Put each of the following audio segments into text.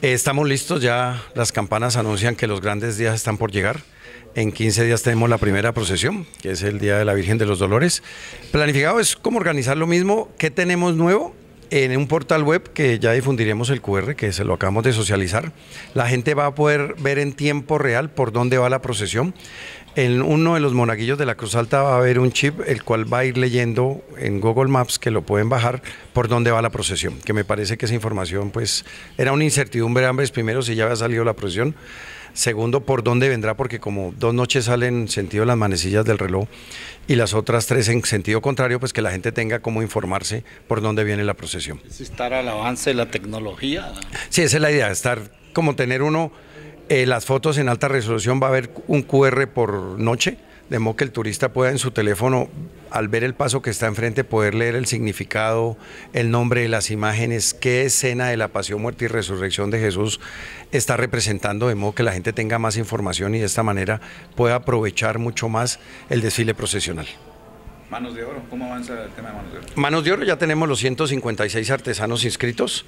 Estamos listos, ya las campanas anuncian que los grandes días están por llegar. En 15 días tenemos la primera procesión, que es el Día de la Virgen de los Dolores. Planificado es cómo organizar lo mismo. ¿Qué tenemos nuevo? En un portal web que ya difundiremos el QR, que se lo acabamos de socializar. La gente va a poder ver en tiempo real por dónde va la procesión. En uno de los monaguillos de la Cruz Alta va a haber un chip, el cual va a ir leyendo en Google Maps, que lo pueden bajar, por dónde va la procesión. Que me parece que esa información pues era una incertidumbre, ambos, primero si ya había salido la procesión, segundo por dónde vendrá, porque como 2 noches salen en sentido de las manecillas del reloj y las otras 3 en sentido contrario, pues que la gente tenga cómo informarse por dónde viene la procesión. ¿Es estar al avance de la tecnología? Sí, esa es la idea, estar como tener uno... las fotos en alta resolución, va a haber un QR por noche, de modo que el turista pueda en su teléfono, al ver el paso que está enfrente, poder leer el significado, el nombre de las imágenes, qué escena de la pasión, muerte y resurrección de Jesús está representando, de modo que la gente tenga más información y de esta manera pueda aprovechar mucho más el desfile procesional. Manos de Oro, ¿cómo avanza el tema de Manos de Oro? Manos de Oro, ya tenemos los 156 artesanos inscritos.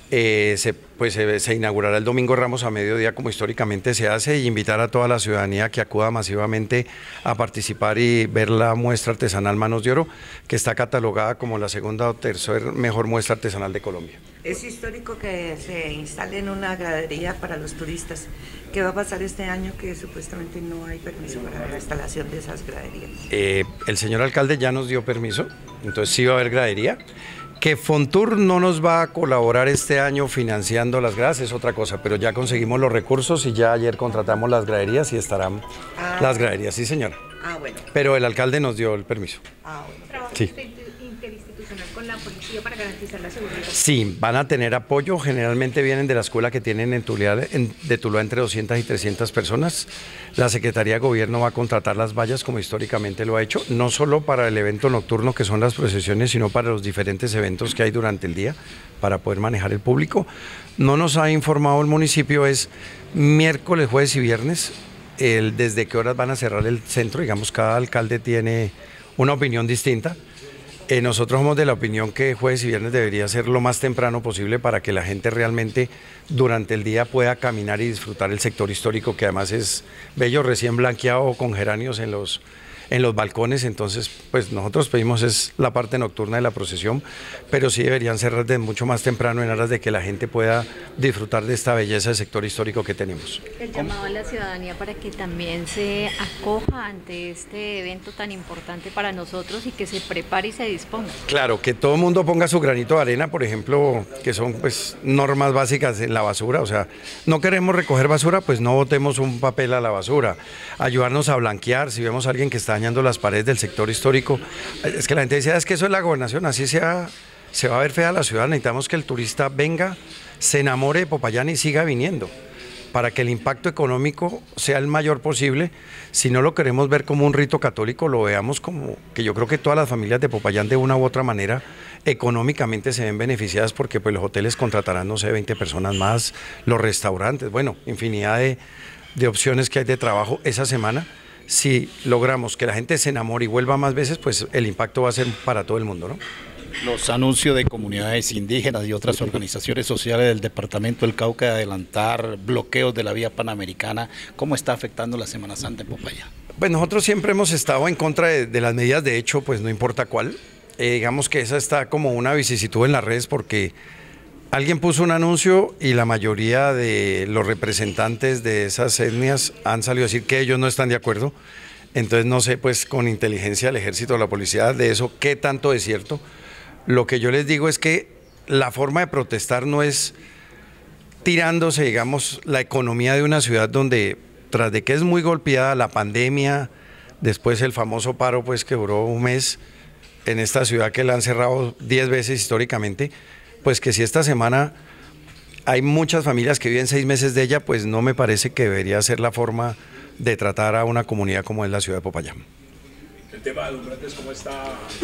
Se inaugurará el domingo Ramos a mediodía, como históricamente se hace, y invitar a toda la ciudadanía que acuda masivamente a participar y ver la muestra artesanal Manos de Oro, que está catalogada como la segunda o tercera mejor muestra artesanal de Colombia. Es histórico que se instale en una gradería para los turistas. ¿Qué va a pasar este año que supuestamente no hay permiso para la instalación de esas graderías? El señor alcalde ya nos dio permiso, entonces sí va a haber gradería. Que Fontur no nos va a colaborar este año financiando las gradas es otra cosa, pero ya conseguimos los recursos y ya ayer contratamos las graderías y estarán las graderías, sí señora. Bueno. Pero el alcalde nos dio el permiso. Bueno. ¿Trabajo Sí. interinstitucional con la policía para garantizar la seguridad? Sí, van a tener apoyo, generalmente vienen de la escuela que tienen de Tuluá entre 200 y 300 personas. La Secretaría de Gobierno va a contratar las vallas como históricamente lo ha hecho, no solo para el evento nocturno que son las procesiones, sino para los diferentes eventos que hay durante el día para poder manejar el público. No nos ha informado el municipio, es miércoles, jueves y viernes, desde qué horas van a cerrar el centro, digamos, cada alcalde tiene una opinión distinta. Nosotros somos de la opinión que jueves y viernes debería ser lo más temprano posible para que la gente realmente durante el día pueda caminar y disfrutar el sector histórico, que además es bello, recién blanqueado con geranios en los balcones. Entonces pues nosotros pedimos es la parte nocturna de la procesión, pero sí deberían cerrar de mucho más temprano en aras de que la gente pueda disfrutar de esta belleza del sector histórico que tenemos. El llamado a la ciudadanía para que también se acoja ante este evento tan importante para nosotros y que se prepare y se disponga. Claro, que todo el mundo ponga su granito de arena, por ejemplo, que son pues normas básicas en la basura, o sea, no queremos recoger basura, pues no botemos un papel a la basura, ayudarnos a blanquear, si vemos a alguien que está dañando las paredes del sector histórico, es que la gente dice, es que eso es la gobernación, así se va a ver fea la ciudad, necesitamos que el turista venga, se enamore de Popayán y siga viniendo, para que el impacto económico sea el mayor posible. Si no lo queremos ver como un rito católico, lo veamos como que yo creo que todas las familias de Popayán de una u otra manera económicamente se ven beneficiadas, porque pues los hoteles contratarán, no sé, 20 personas más, los restaurantes, bueno, infinidad de opciones que hay de trabajo esa semana. Si logramos que la gente se enamore y vuelva más veces, pues el impacto va a ser para todo el mundo, ¿no? Los anuncios de comunidades indígenas y otras organizaciones sociales del departamento del Cauca de adelantar bloqueos de la vía panamericana, ¿cómo está afectando la Semana Santa en Popayán? Pues nosotros siempre hemos estado en contra de las medidas, de hecho, pues no importa cuál. Digamos que esa está como una vicisitud en las redes, porque alguien puso un anuncio y la mayoría de los representantes de esas etnias han salido a decir que ellos no están de acuerdo. Entonces no sé, pues con inteligencia del ejército o la policía de eso, qué tanto es cierto. Lo que yo les digo es que la forma de protestar no es tirándose, digamos, la economía de una ciudad donde, tras de que es muy golpeada la pandemia, después el famoso paro pues que duró un mes en esta ciudad que la han cerrado 10 veces históricamente, pues que si esta semana hay muchas familias que viven 6 meses de ella, pues no me parece que debería ser la forma de tratar a una comunidad como es la ciudad de Popayán. El tema de alumbrantes, ¿cómo está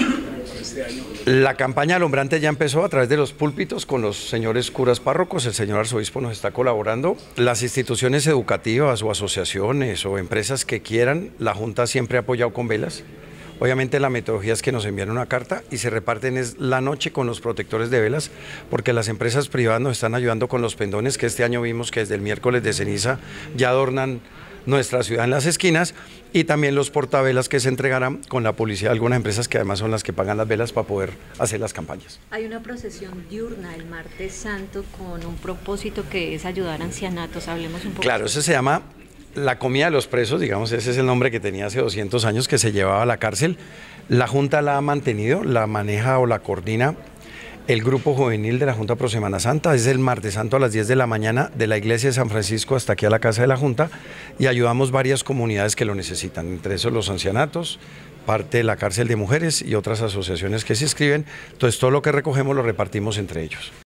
este año? La campaña alumbrante ya empezó a través de los púlpitos con los señores curas párrocos, el señor arzobispo nos está colaborando. Las instituciones educativas o asociaciones o empresas que quieran, la Junta siempre ha apoyado con velas. Obviamente la metodología es que nos envían una carta y se reparten es la noche con los protectores de velas, porque las empresas privadas nos están ayudando con los pendones, que este año vimos que desde el miércoles de ceniza ya adornan nuestra ciudad en las esquinas, y también los portavelas que se entregarán con la publicidad de algunas empresas que además son las que pagan las velas para poder hacer las campañas. Hay una procesión diurna el martes santo con un propósito que es ayudar a ancianatos. Hablemos un poco. Claro, eso se llama la comida de los presos, digamos, ese es el nombre que tenía hace 200 años, que se llevaba a la cárcel. La Junta la ha mantenido, la maneja o la coordina el grupo juvenil de la Junta Pro Semana Santa. Es el martes santo a las 10 de la mañana de la iglesia de San Francisco hasta aquí a la casa de la Junta, y ayudamos varias comunidades que lo necesitan, entre esos los ancianatos, parte de la cárcel de mujeres y otras asociaciones que se inscriben. Entonces todo lo que recogemos lo repartimos entre ellos.